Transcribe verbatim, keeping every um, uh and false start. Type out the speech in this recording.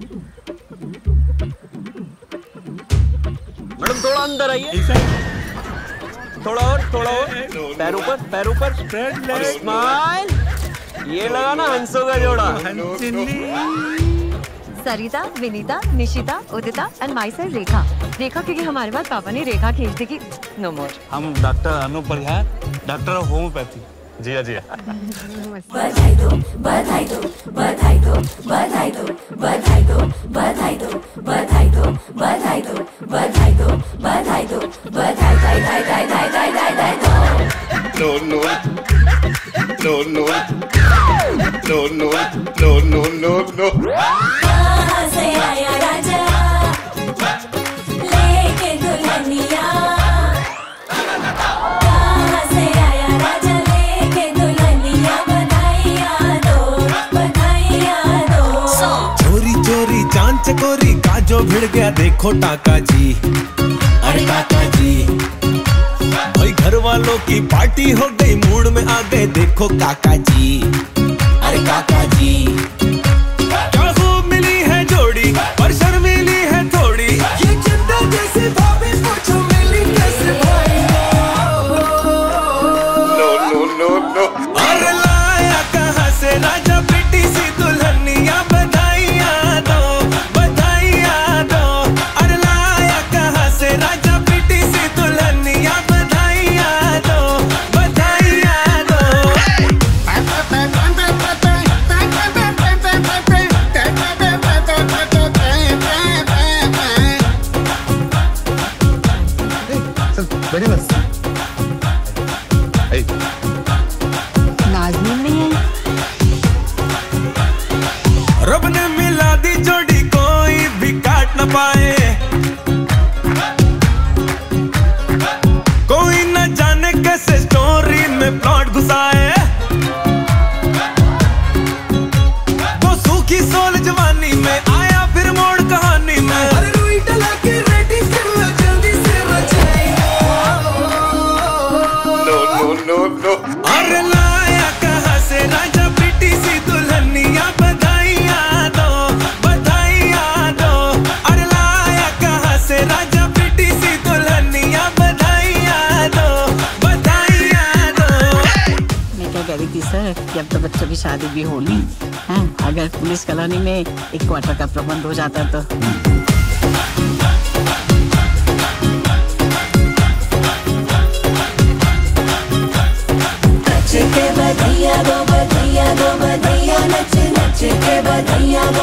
Madam थोड़ा अंदर आइए, थोड़ा और, थोड़ा और, पैर ऊपर, पैर ऊपर, स्माइल। ये लगा ना हंसों का जोड़ा। Sarita, Vinita, Nishita, Udita and myself Rekha. Rekha क्योंकि हमारे बाद पापा ने रेखा खींच दी कि नो मोर। हम doctor Anup Parihar, doctor of homeopathy. जिया जिया। बधाई दो, बधाई दो, बधाई दो, बधाई दो, बधाई दो, बधाई दो, बधाई दो, बधाई दो, बधाई दो, बधाई दो, बधाई दाई दाई दाई दाई दाई दाई दाई दो। No no no no no no no no no no। कहाँ से आया राजा लेके दुल्हनिया, कहाँ से आया राजा लेके दुल्हनिया, बधाइयाँ दो, बधाइयाँ दो। चोरी चोरी चांद चकोरी का जो भिड़ गया देखो टाका जी, अरे टाका जी। भाई घर वालों की पार्टी हो गई, मूड में आ गए देखो काका जी, अरे काका जी। क्या खूब मिली है जोड़ी पर शर्मीली है थोड़ी, ये चंदा जैसी भाभी पूछो मिली कैसे भाई। No no no no। अरे लाया कहाँ से राजा बेटी सी दुल्हनिया, बधाइयाँ दो, बधाइयाँ दो। अरे लाया कहाँ से राजा बेटी सी दुल्हनिया, बधाइयाँ दो, बधाइयाँ दो। बैठे बस। नाज़नीन नहीं है। रब ने मिला दी जोड़ी कोई भी काट न पाए, कोई न जाने कैसे स्टोरी में प्लॉट घुसाए। वो सूखी सोल जवानी में आया फिर मोड़ कहानी में, अरे रुई डला के रेडी कर लो जल्दी से रचाई। No no no no। अरे लाया कहाँ से राजा बेटी सी दुल्हनिया, बधाइयाँ दो, बधाइयाँ दो। अरे लाया कहाँ से राजा बेटी सी दुल्हनिया, बधाइयाँ दो, बधाइयाँ दो। मैं क्या कह रही थी सर कि अब तो बच्चों की शादी भी होनी है, अगर पुलिस कॉलोनी में एक क्वार्टर का प्रबंध हो जाता तो। नच के बधाइयाँ दो, बधाइयाँ दो, बधाइयाँ नच नच के बधाइयाँ